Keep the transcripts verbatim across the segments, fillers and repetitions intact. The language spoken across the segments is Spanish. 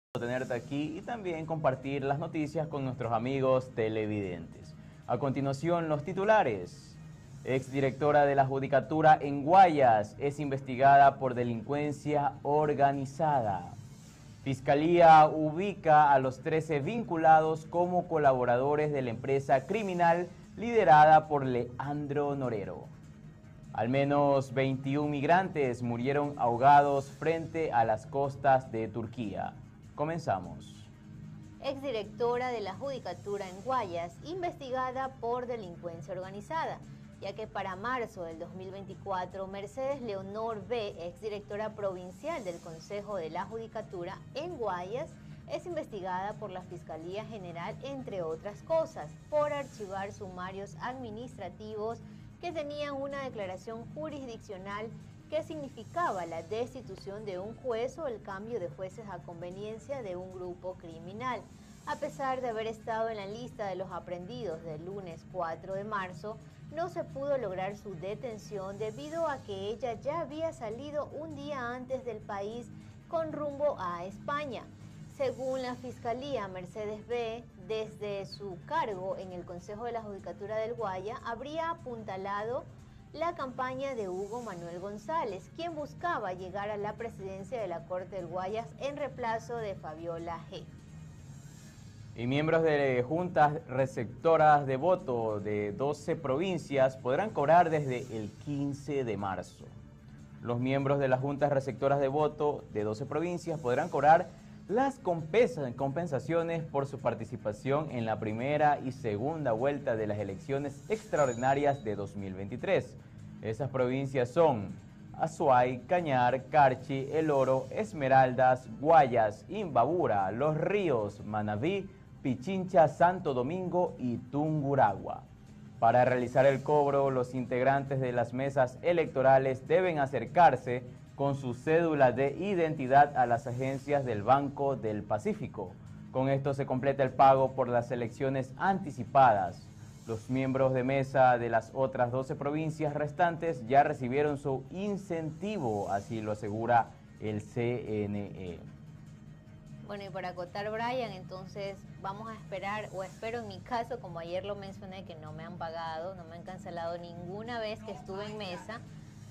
Tenerte aquí y también compartir las noticias con nuestros amigos televidentes. A continuación, los titulares. Exdirectora de la Judicatura en Guayas es investigada por delincuencia organizada. Fiscalía ubica a los trece vinculados como colaboradores de la empresa criminal liderada por Leandro Norero. Al menos veintiún migrantes murieron ahogados frente a las costas de Turquía. Comenzamos. Exdirectora de la Judicatura en Guayas, investigada por delincuencia organizada, ya que para marzo del dos mil veinticuatro, Mercedes Leonor B., exdirectora provincial del Consejo de la Judicatura en Guayas, es investigada por la Fiscalía General, entre otras cosas, por archivar sumarios administrativos que tenían una declaración jurisdiccional que significaba la destitución de un juez o el cambio de jueces a conveniencia de un grupo criminal. A pesar de haber estado en la lista de los aprehendidos del lunes cuatro de marzo, no se pudo lograr su detención debido a que ella ya había salido un día antes del país con rumbo a España. Según la Fiscalía, Mercedes B., desde su cargo en el Consejo de la Judicatura del Guaya, habría apuntalado la campaña de Hugo Manuel González, quien buscaba llegar a la presidencia de la Corte del Guayas en reemplazo de Fabiola G. Y miembros de juntas receptoras de voto de doce provincias podrán cobrar desde el quince de marzo. Los miembros de las juntas receptoras de voto de doce provincias podrán cobrar las compensaciones por su participación en la primera y segunda vuelta de las elecciones extraordinarias de dos mil veintitrés. Esas provincias son Azuay, Cañar, Carchi, El Oro, Esmeraldas, Guayas, Imbabura, Los Ríos, Manabí, Pichincha, Santo Domingo y Tungurahua. Para realizar el cobro, los integrantes de las mesas electorales deben acercarse con su cédula de identidad a las agencias del Banco del Pacífico. Con esto se completa el pago por las elecciones anticipadas. Los miembros de mesa de las otras doce provincias restantes ya recibieron su incentivo, así lo asegura el C N E. Bueno, y para acotar, Brian, entonces vamos a esperar, o espero en mi caso, como ayer lo mencioné, que no me han pagado, no me han cancelado ninguna vez que estuve en mesa.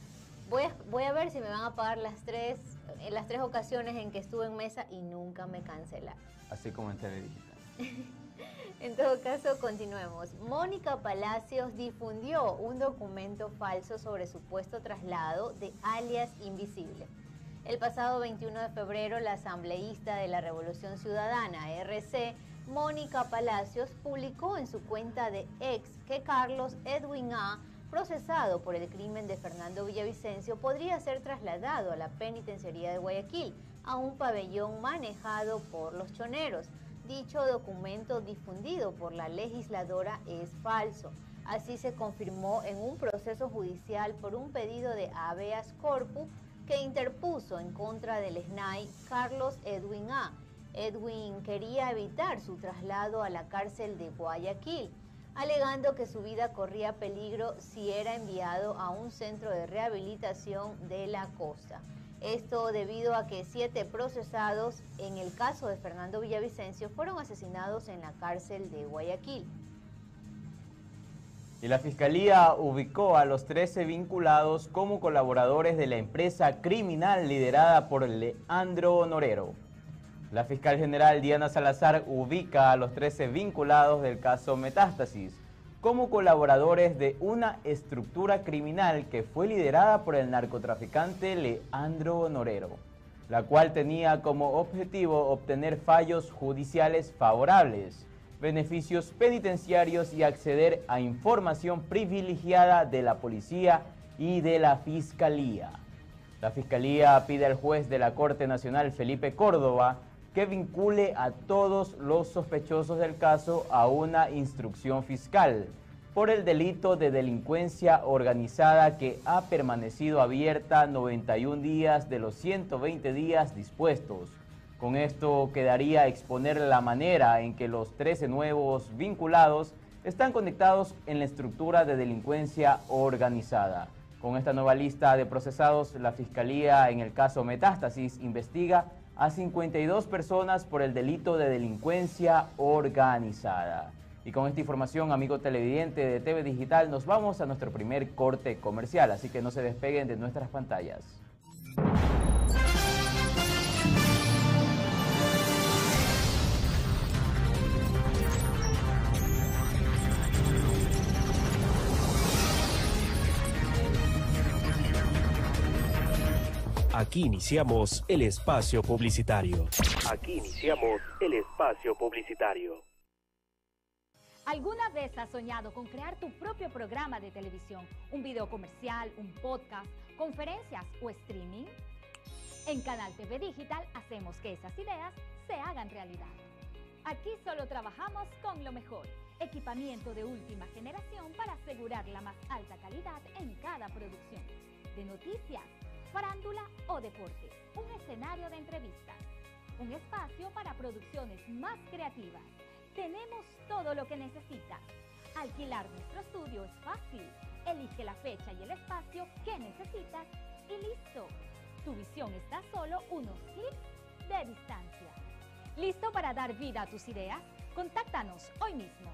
Voy a, voy a ver si me van a pagar las tres, en las tres ocasiones en que estuve en mesa y nunca me cancelaron. Así como en T V Digital. En todo caso, continuemos. Mónica Palacios difundió un documento falso sobre supuesto traslado de alias Invisible. El pasado veintiuno de febrero, la asambleísta de la Revolución Ciudadana, R C, Mónica Palacios, publicó en su cuenta de ex que Carlos Edwin A., procesado por el crimen de Fernando Villavicencio, podría ser trasladado a la penitenciaría de Guayaquil, a un pabellón manejado por los choneros. Dicho documento difundido por la legisladora es falso. Así se confirmó en un proceso judicial por un pedido de habeas corpus que interpuso en contra del S N A I Carlos Edwin A. Edwin quería evitar su traslado a la cárcel de Guayaquil, alegando que su vida corría peligro si era enviado a un centro de rehabilitación de la costa. Esto debido a que siete procesados en el caso de Fernando Villavicencio fueron asesinados en la cárcel de Guayaquil. Y la Fiscalía ubicó a los trece vinculados como colaboradores de la empresa criminal liderada por Leandro Norero. La fiscal general Diana Salazar ubica a los trece vinculados del caso Metástasis como colaboradores de una estructura criminal que fue liderada por el narcotraficante Leandro Norero, la cual tenía como objetivo obtener fallos judiciales favorables, beneficios penitenciarios y acceder a información privilegiada de la policía y de la fiscalía. La fiscalía pide al juez de la Corte Nacional, Felipe Córdoba, que vincule a todos los sospechosos del caso a una instrucción fiscal por el delito de delincuencia organizada que ha permanecido abierta noventa y un días de los ciento veinte días dispuestos. Con esto quedaría exponer la manera en que los trece nuevos vinculados están conectados en la estructura de delincuencia organizada. Con esta nueva lista de procesados, la Fiscalía en el caso Metástasis investiga a cincuenta y dos personas por el delito de delincuencia organizada. Y con esta información, amigo televidente de T V Digital, nos vamos a nuestro primer corte comercial, así que no se despeguen de nuestras pantallas. Aquí iniciamos el espacio publicitario. Aquí iniciamos el espacio publicitario. ¿Alguna vez has soñado con crear tu propio programa de televisión, un video comercial, un podcast, conferencias o streaming? En Canal T V Digital hacemos que esas ideas se hagan realidad. Aquí solo trabajamos con lo mejor, equipamiento de última generación para asegurar la más alta calidad en cada producción, de noticias, farándula o deporte, un escenario de entrevistas, un espacio para producciones más creativas. Tenemos todo lo que necesitas. Alquilar nuestro estudio es fácil. Elige la fecha y el espacio que necesitas y listo. Tu visión está a solo unos clics de distancia. ¿Listo para dar vida a tus ideas? Contáctanos hoy mismo.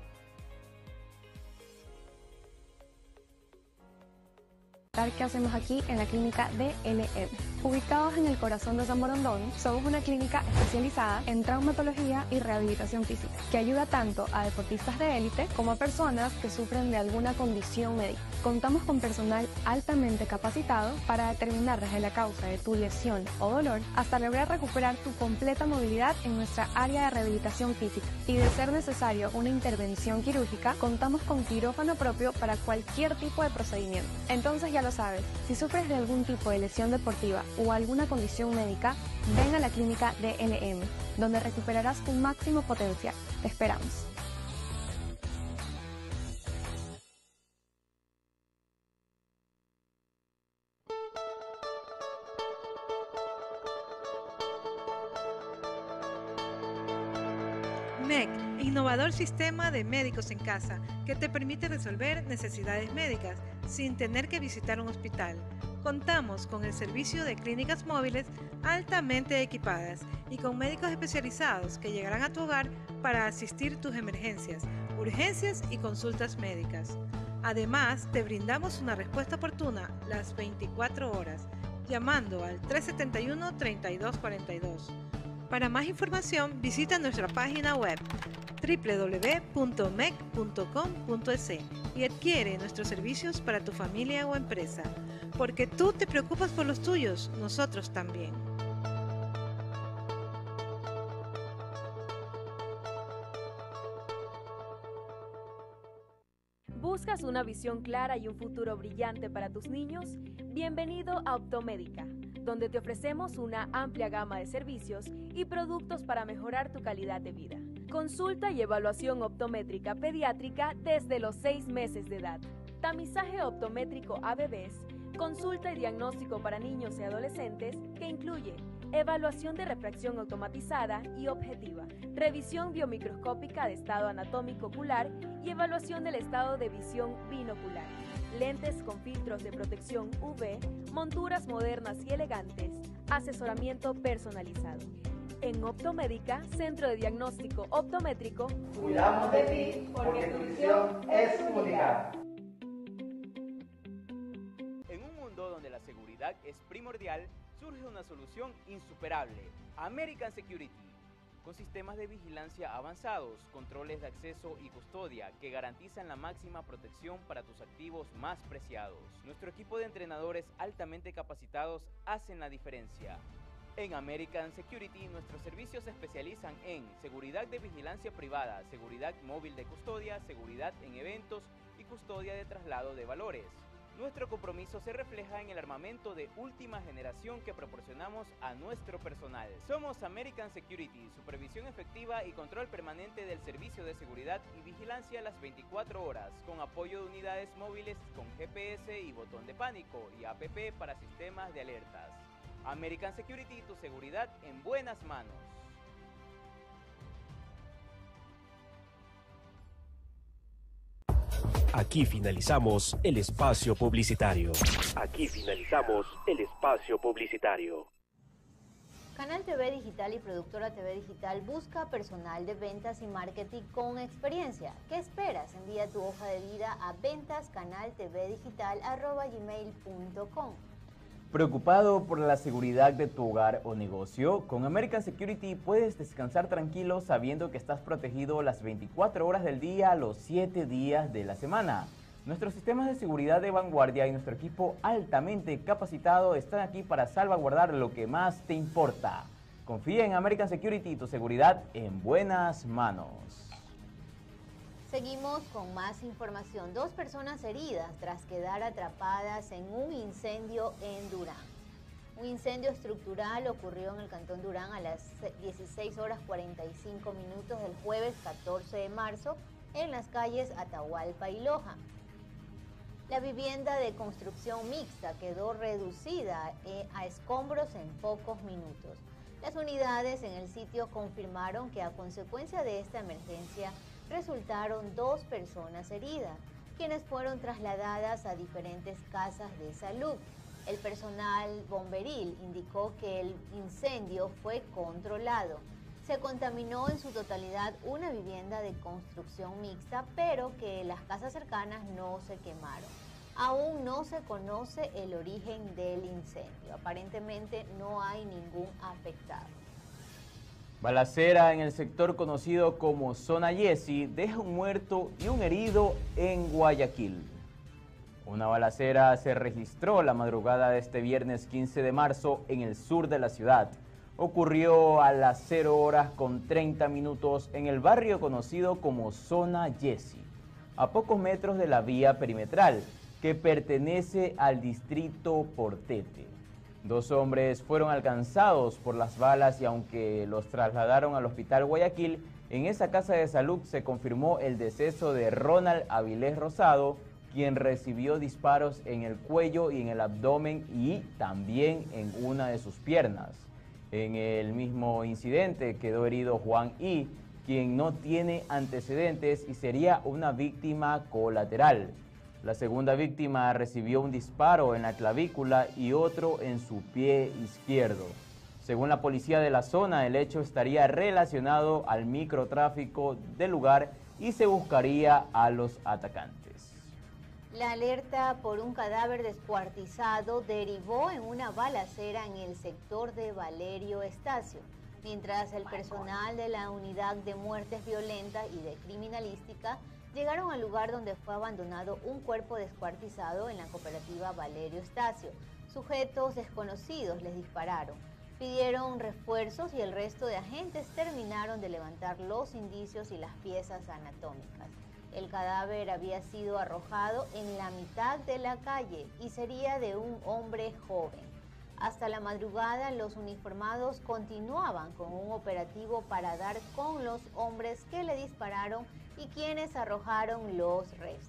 ¿Qué hacemos aquí en la clínica D L M? Ubicados en el corazón de San Borondón, somos una clínica especializada en traumatología y rehabilitación física, que ayuda tanto a deportistas de élite como a personas que sufren de alguna condición médica. Contamos con personal altamente capacitado para determinar desde la causa de tu lesión o dolor hasta lograr recuperar tu completa movilidad en nuestra área de rehabilitación física. Y de ser necesario una intervención quirúrgica, contamos con quirófano propio para cualquier tipo de procedimiento. Entonces ya lo sabes, si sufres de algún tipo de lesión deportiva o alguna condición médica, ven a la clínica D L M, donde recuperarás tu máximo potencial. Te esperamos. M E C, innovador sistema de médicos en casa, que te permite resolver necesidades médicas sin tener que visitar un hospital. Contamos con el servicio de clínicas móviles altamente equipadas y con médicos especializados que llegarán a tu hogar para asistir tus emergencias, urgencias y consultas médicas. Además, te brindamos una respuesta oportuna las veinticuatro horas, llamando al tres siete uno, tres dos cuatro dos. Para más información, visita nuestra página web doble u doble u doble u punto mec punto com punto es y adquiere nuestros servicios para tu familia o empresa. Porque tú te preocupas por los tuyos, nosotros también. ¿Buscas una visión clara y un futuro brillante para tus niños? Bienvenido a Optomédica, donde te ofrecemos una amplia gama de servicios y productos para mejorar tu calidad de vida. Consulta y evaluación optométrica pediátrica desde los seis meses de edad. Tamizaje optométrico a bebés. Consulta y diagnóstico para niños y adolescentes que incluye evaluación de refracción automatizada y objetiva, revisión biomicroscópica de estado anatómico ocular y evaluación del estado de visión binocular, lentes con filtros de protección U V, monturas modernas y elegantes, asesoramiento personalizado. En Optomédica, Centro de Diagnóstico Optométrico, cuidamos de ti porque tu visión es única. En un mundo donde la seguridad es primordial, surge una solución insuperable: American Security. Con sistemas de vigilancia avanzados, controles de acceso y custodia que garantizan la máxima protección para tus activos más preciados. Nuestro equipo de entrenadores altamente capacitados hacen la diferencia. En American Security, nuestros servicios se especializan en seguridad de vigilancia privada, seguridad móvil de custodia, seguridad en eventos y custodia de traslado de valores. Nuestro compromiso se refleja en el armamento de última generación que proporcionamos a nuestro personal. Somos American Security, supervisión efectiva y control permanente del servicio de seguridad y vigilancia las veinticuatro horas, con apoyo de unidades móviles con G P S y botón de pánico y app para sistemas de alertas. American Security, tu seguridad en buenas manos. Aquí finalizamos el espacio publicitario. Aquí finalizamos el espacio publicitario. Canal T V Digital y Productora T V Digital busca personal de ventas y marketing con experiencia. ¿Qué esperas? Envía tu hoja de vida a ventas canal t v digital arroba gmail punto com. ¿Preocupado por la seguridad de tu hogar o negocio? Con American Security puedes descansar tranquilo sabiendo que estás protegido las veinticuatro horas del día, los siete días de la semana. Nuestros sistemas de seguridad de vanguardia y nuestro equipo altamente capacitado están aquí para salvaguardar lo que más te importa. Confía en American Security y tu seguridad en buenas manos. Seguimos con más información. Dos personas heridas tras quedar atrapadas en un incendio en Durán. Un incendio estructural ocurrió en el Cantón Durán a las dieciséis horas cuarenta y cinco minutos del jueves catorce de marzo en las calles Atahualpa y Loja. La vivienda de construcción mixta quedó reducida a escombros en pocos minutos. Las unidades en el sitio confirmaron que a consecuencia de esta emergencia resultaron dos personas heridas, quienes fueron trasladadas a diferentes casas de salud. El personal bomberil indicó que el incendio fue controlado. Se contaminó en su totalidad una vivienda de construcción mixta, pero que las casas cercanas no se quemaron. Aún no se conoce el origen del incendio. Aparentemente no hay ningún afectado. Balacera en el sector conocido como Zona Yesi deja un muerto y un herido en Guayaquil. Una balacera se registró la madrugada de este viernes quince de marzo en el sur de la ciudad. Ocurrió a las cero horas con treinta minutos en el barrio conocido como Zona Yesi, a pocos metros de la vía perimetral, que pertenece al distrito Portete. Dos hombres fueron alcanzados por las balas y aunque los trasladaron al hospital Guayaquil, en esa casa de salud se confirmó el deceso de Ronald Avilés Rosado, quien recibió disparos en el cuello y en el abdomen y también en una de sus piernas. En el mismo incidente quedó herido Juan I, quien no tiene antecedentes y sería una víctima colateral. La segunda víctima recibió un disparo en la clavícula y otro en su pie izquierdo. Según la policía de la zona, el hecho estaría relacionado al microtráfico del lugar y se buscaría a los atacantes. La alerta por un cadáver descuartizado derivó en una balacera en el sector de Valerio Estacio, mientras el personal de la Unidad de Muertes Violentas y de Criminalística llegaron al lugar donde fue abandonado un cuerpo descuartizado en la cooperativa Valerio Estacio. Sujetos desconocidos les dispararon, pidieron refuerzos y el resto de agentes terminaron de levantar los indicios y las piezas anatómicas. El cadáver había sido arrojado en la mitad de la calle y sería de un hombre joven. Hasta la madrugada, los uniformados continuaban con un operativo para dar con los hombres que le dispararon y quienes arrojaron los restos.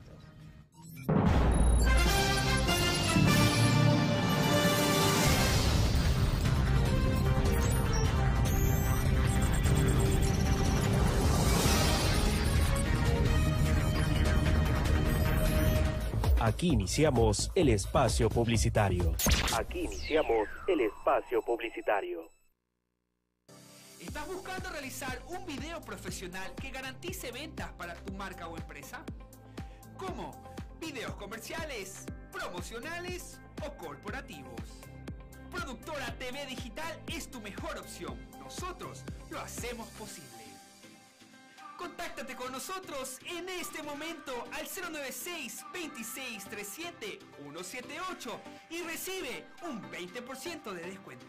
Aquí iniciamos el espacio publicitario. Aquí iniciamos el espacio publicitario. ¿Estás buscando realizar un video profesional que garantice ventas para tu marca o empresa? ¿Cómo? ¿Videos comerciales, promocionales o corporativos? Productora T V Digital es tu mejor opción. Nosotros lo hacemos posible. Contáctate con nosotros en este momento al cero nueve seis, veintiséis, treinta y siete, ciento setenta y ocho y recibe un veinte por ciento de descuento.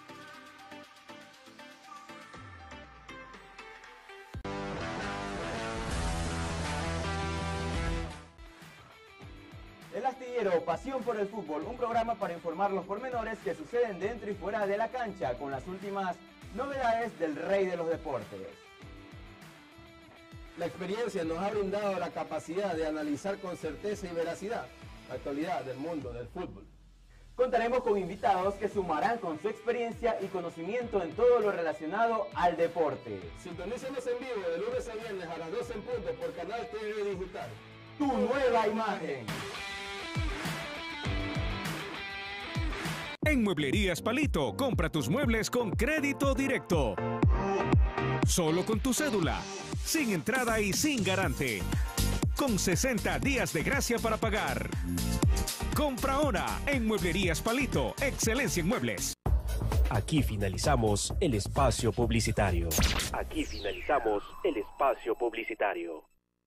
El Astillero, pasión por el fútbol, un programa para informar los pormenores que suceden dentro y fuera de la cancha con las últimas novedades del rey de los deportes. La experiencia nos ha brindado la capacidad de analizar con certeza y veracidad la actualidad del mundo del fútbol. Contaremos con invitados que sumarán con su experiencia y conocimiento en todo lo relacionado al deporte. Sintonícenos en vivo de lunes a viernes a las doce en punto por Canal T V Digital. Tu nueva imagen. En Mueblerías Palito, compra tus muebles con crédito directo. Solo con tu cédula, sin entrada y sin garante. Con sesenta días de gracia para pagar. Compra ahora en Mueblerías Palito, excelencia en muebles. Aquí finalizamos el espacio publicitario. Aquí finalizamos el espacio publicitario.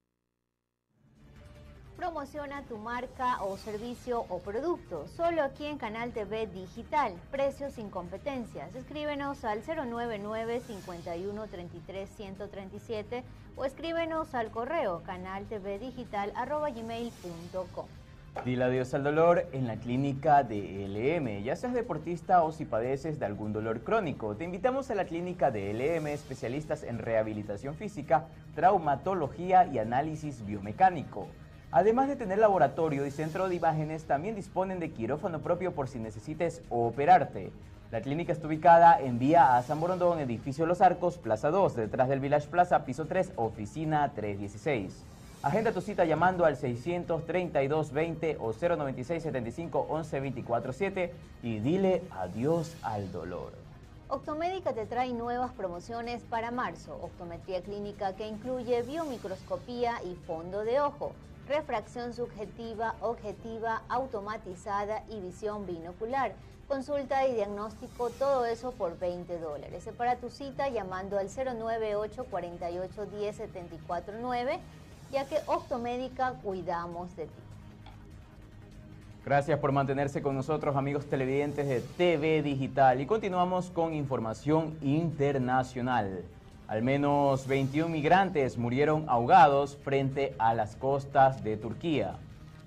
Promociona tu marca o servicio o producto, solo aquí en Canal T V Digital, precios sin competencias. Escríbenos al cero nueve nueve, cincuenta y uno, treinta y tres, ciento treinta y siete o escríbenos al correo canaltvdigital arroba gmail punto com. Dile adiós al dolor en la clínica de L M. Ya seas deportista o si padeces de algún dolor crónico, te invitamos a la clínica de L M, especialistas en rehabilitación física, traumatología y análisis biomecánico. Además de tener laboratorio y centro de imágenes, también disponen de quirófano propio por si necesites operarte. La clínica está ubicada en Vía a San Borondón, edificio Los Arcos, Plaza dos, detrás del Village Plaza, piso tres, oficina trescientos dieciséis. Agenda tu cita llamando al seiscientos treinta y dos veinte o cero noventa y seis, setenta y cinco, once, veinticuatro siete y dile adiós al dolor. Optomédica te trae nuevas promociones para marzo. Optometría clínica que incluye biomicroscopía y fondo de ojo, refracción subjetiva, objetiva, automatizada y visión binocular. Consulta y diagnóstico, todo eso por veinte dólares. Separa tu cita llamando al cero nueve ocho, cuarenta y ocho, diez, setenta y cuatro nueve, ya que Optomédica cuidamos de ti. Gracias por mantenerse con nosotros, amigos televidentes de T V Digital. Y continuamos con información internacional. Al menos veintiún migrantes murieron ahogados frente a las costas de Turquía.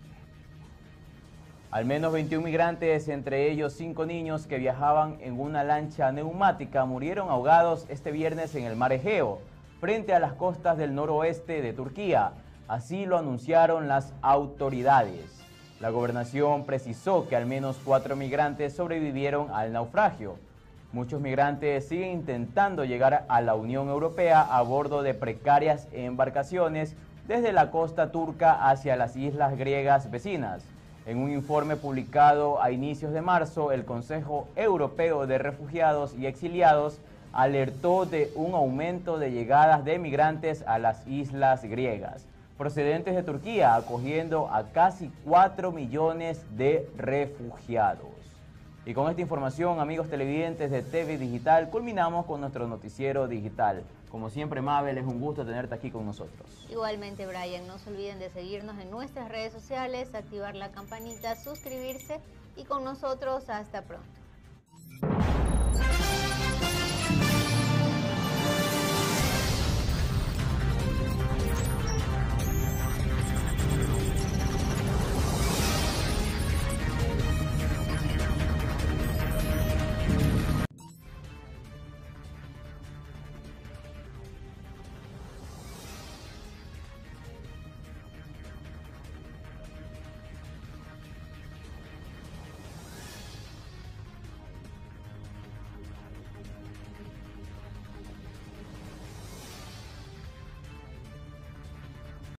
Al menos veintiún migrantes, entre ellos cinco niños que viajaban en una lancha neumática, murieron ahogados este viernes en el mar Egeo, frente a las costas del noroeste de Turquía. Así lo anunciaron las autoridades. La gobernación precisó que al menos cuatro migrantes sobrevivieron al naufragio. Muchos migrantes siguen intentando llegar a la Unión Europea a bordo de precarias embarcaciones desde la costa turca hacia las islas griegas vecinas. En un informe publicado a inicios de marzo, el Consejo Europeo de Refugiados y Exiliados alertó de un aumento de llegadas de migrantes a las islas griegas, procedentes de Turquía, acogiendo a casi cuatro millones de refugiados. Y con esta información, amigos televidentes de T V Digital, culminamos con nuestro noticiero digital. Como siempre, Mabel, es un gusto tenerte aquí con nosotros. Igualmente, Brian, no se olviden de seguirnos en nuestras redes sociales, activar la campanita, suscribirse y con nosotros hasta pronto.